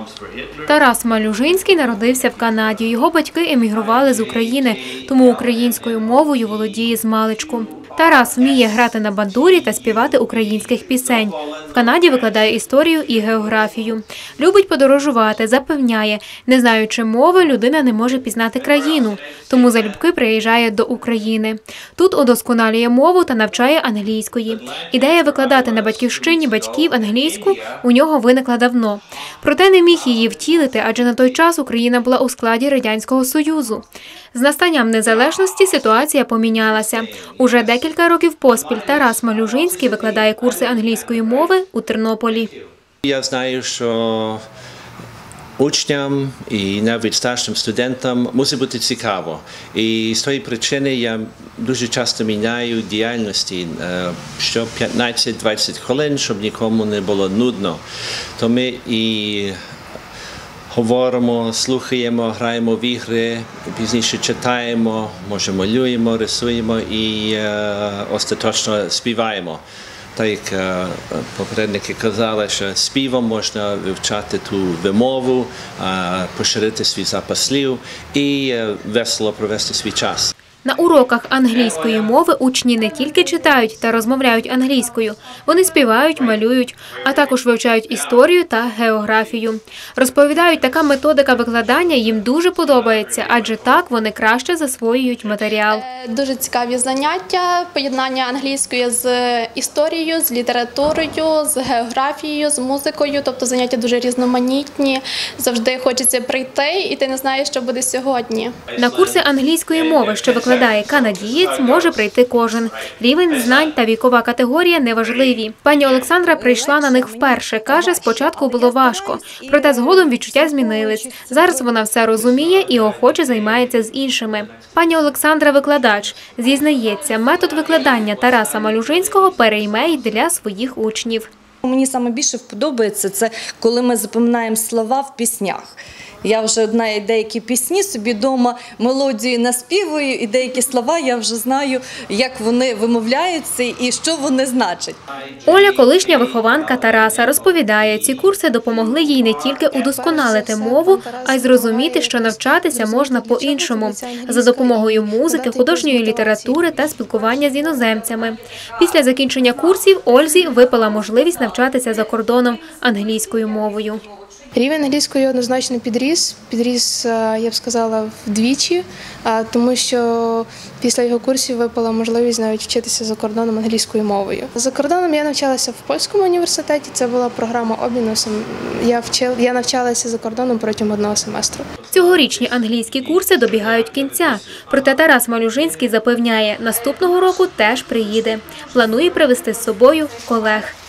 Тарас Малюжинський народився в Канаді. Його батьки емігрували з України, тому українською мовою володіє змалечку. Тарас вміє грати на бандурі та співати українських пісень. В Канаді викладає історію і географію. Любить подорожувати, запевняє, не знаючи мови, людина не може пізнати країну, тому залюбки приїжджає до України. Тут удосконалює мову та навчає англійської. Ідея викладати на батьківщині батьків англійську у нього виникла давно. Проте не міг її втілити, адже на той час Україна була у складі Радянського Союзу. З настанням незалежності ситуація помінялася. Уже декілька років поспіль Тарас Малюжинський викладає курси англійської мови у Тернополі. Я знаю, що учням і навіть старшим студентам мусить бути цікаво. І з тої причини я дуже часто міняю діяльності, що 15-20 хвилин, щоб нікому не було нудно. То ми і говоримо, слухаємо, граємо в ігри, пізніше читаємо, може малюємо, рисуємо і остаточно співаємо. Так як попередники казали, що співом можна вивчати ту вимову, поширити свій запас слів і весело провести свій час. На уроках англійської мови учні не тільки читають та розмовляють англійською, вони співають, малюють, а також вивчають історію та географію. Розповідають, така методика викладання їм дуже подобається, адже так вони краще засвоюють матеріал. Дуже цікаві заняття, поєднання англійської з історією, з літературою, з географією, з музикою, тобто заняття дуже різноманітні, завжди хочеться прийти і ти не знаєш, що буде сьогодні. На курси англійської мови, що викладає канадієць, може прийти кожен. Рівень знань та вікова категорія неважливі. Пані Олександра прийшла на них вперше. Каже, спочатку було важко, проте згодом відчуття змінились. Зараз вона все розуміє і охоче займається з іншими. Пані Олександра – викладач. Зізнається, метод викладання Тараса Малюжинського перейме й для своїх учнів. Мені найбільше подобається це, коли ми запам'ятаємо слова в піснях. Я вже деякі пісні собі вдома мелодію наспівую, і деякі слова я вже знаю, як вони вимовляються і що вони значать. Оля, колишня вихованка Тараса, розповідає, ці курси допомогли їй не тільки удосконалити мову, а й зрозуміти, що навчатися можна по-іншому – за допомогою музики, художньої літератури та спілкування з іноземцями. Після закінчення курсів Ользі випала можливість навчатися за кордоном англійською мовою. Рівень англійської однозначно підріс, я б сказала, вдвічі, тому що після його курсів випала можливість навіть вчитися за кордоном англійською мовою. За кордоном я навчалася в польському університеті, це була програма обміну, я навчалася за кордоном протягом 1 семестру. Цьогорічні англійські курси добігають кінця, проте Тарас Малюжинський запевняє, наступного року теж приїде. Планує привезти з собою колег.